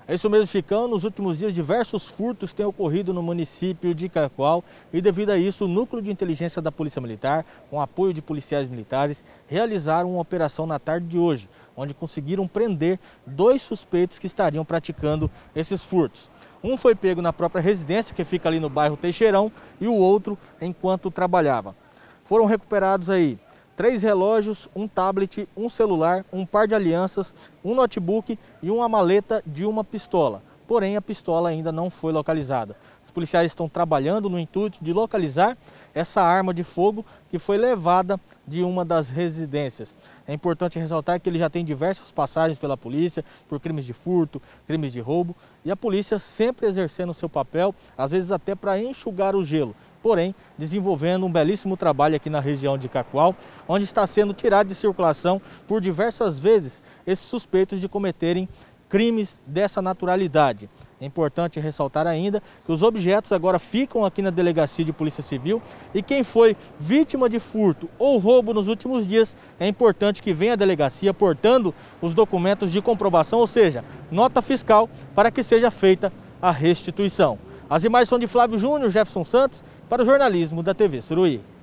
É isso mesmo, Chicão. Nos últimos dias, diversos furtos têm ocorrido no município de Cacoal e, devido a isso, o Núcleo de Inteligência da Polícia Militar, com apoio de policiais militares, realizaram uma operação na tarde de hoje, onde conseguiram prender 2 suspeitos que estariam praticando esses furtos. Um foi pego na própria residência, que fica ali no bairro Teixeirão, e o outro enquanto trabalhava. Foram recuperados aí 3 relógios, um tablet, um celular, um par de alianças, um notebook e uma maleta de uma pistola. Porém, a pistola ainda não foi localizada. Os policiais estão trabalhando no intuito de localizar essa arma de fogo que foi levada de uma das residências. É importante ressaltar que ele já tem diversas passagens pela polícia por crimes de furto, crimes de roubo, e a polícia sempre exercendo o seu papel, às vezes até para enxugar o gelo. Porém, desenvolvendo um belíssimo trabalho aqui na região de Cacoal, onde está sendo tirado de circulação por diversas vezes esses suspeitos de cometerem crimes dessa naturalidade. É importante ressaltar ainda que os objetos agora ficam aqui na Delegacia de Polícia Civil e quem foi vítima de furto ou roubo nos últimos dias, é importante que venha à delegacia portando os documentos de comprovação, ou seja, nota fiscal, para que seja feita a restituição. As imagens são de Flávio Júnior, Jefferson Santos, para o jornalismo da TV Suruí.